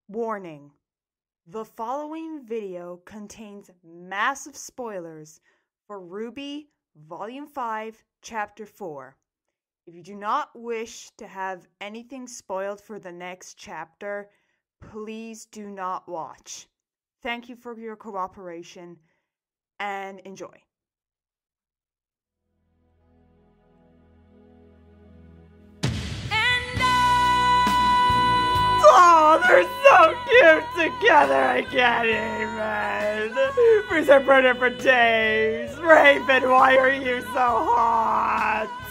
Warning: the following video contains massive spoilers for RWBY Volume 5, Chapter 4. If you do not wish to have anything spoiled for the next chapter, please do not watch. Thank you for your cooperation and enjoy. Oh, they're so cute together, I can't even. Freeze are burning for days. Raven, why are you so hot?